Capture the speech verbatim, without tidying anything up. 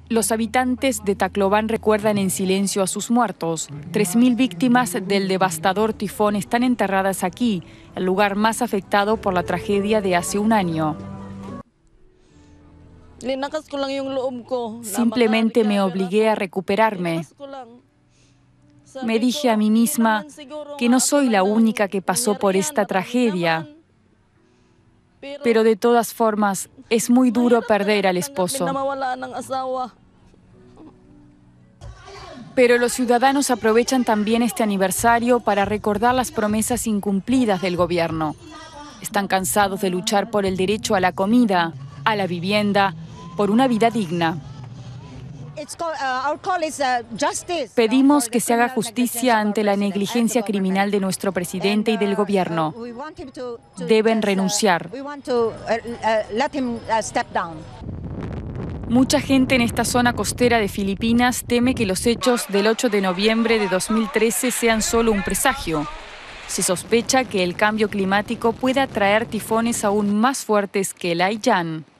Los habitantes de Tacloban recuerdan en silencio a sus muertos. tres mil víctimas del devastador tifón están enterradas aquí, el lugar más afectado por la tragedia de hace un año. Simplemente me obligué a recuperarme. Me dije a mí misma que no soy la única que pasó por esta tragedia. Pero de todas formas, es muy duro perder al esposo. Pero los ciudadanos aprovechan también este aniversario para recordar las promesas incumplidas del gobierno. Están cansados de luchar por el derecho a la comida, a la vivienda, por una vida digna. Pedimos que se haga justicia ante la negligencia criminal de nuestro presidente y del gobierno. Deben renunciar. Mucha gente en esta zona costera de Filipinas teme que los hechos del ocho de noviembre de dos mil trece sean solo un presagio. Se sospecha que el cambio climático pueda traer tifones aún más fuertes que el Haiyan.